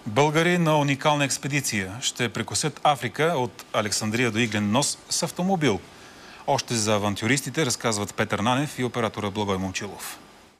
Българи на уникална експедиция ще прекосят Африка от Александрия до Иглен нос с автомобил. Още за авантюристите разказват Петър Нанев и оператора Благой Момчилов.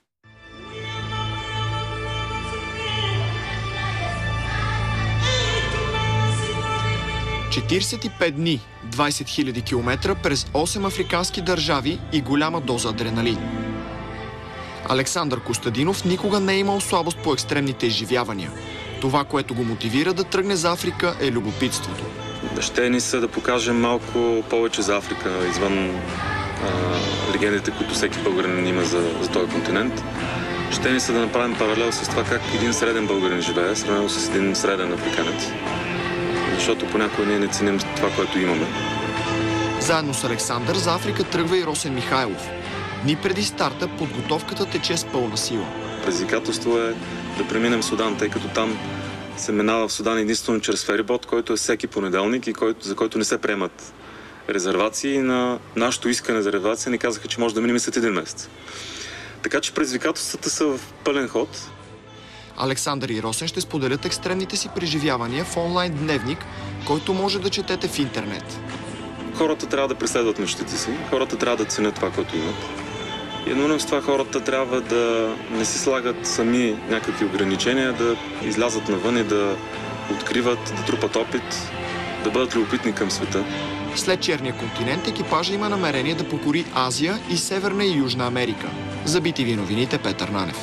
45 дни, 20 000 километра през 8 африкански държави и голяма доза адреналин. Александър Костадинов никога не е имал слабост по екстремните изживявания. Това, което го мотивира да тръгне за Африка, е любопитството. Ще ни се да покажем малко повече за Африка, извън легендите, които всеки българин има за този континент. Ще ни се да направим паралел с това как един среден българин живее, сравнено с един среден африканец. Защото понякога ние не ценим това, което имаме. Заедно с Александър за Африка тръгва и Росен Михайлов. Дни преди старта подготовката тече с пълна сила. Предизвикателство е да преминем Судан, тъй като там се минава в Судан единствено чрез ферибот, който е всеки понеделник и за който не се приемат резервации. На нашето искане за резервация ни казаха, че може да минем след един месец. Така че предизвикателствата са в пълен ход. Александър и Росен ще споделят екстремните си преживявания в онлайн дневник, който може да четете в интернет. Хората трябва да преследват мечтите си, хората трябва да ценят това, което имат. И едновременно с това хората трябва да не си слагат сами някакви ограничения, да излязат навън и да откриват, да трупат опит, да бъдат любопитни към света. След черния континент екипажа има намерение да покори Азия и Северна и Южна Америка. За BTV новините Петър Нанев.